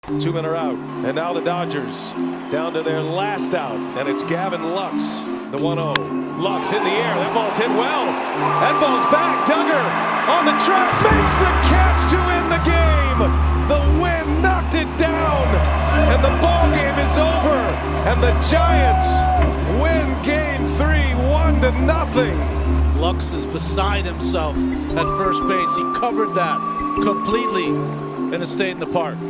2 men are out, and now the Dodgers down to their last out, and it's Gavin Lux, the 1-0. Lux in the air, that ball's hit well. That ball's back, Duggar on the track, makes the catch to end the game. The wind knocked it down, and the ball game is over, and the Giants win game 3, 1-0. Lux is beside himself at first base. He covered that completely, and it stayed in the park.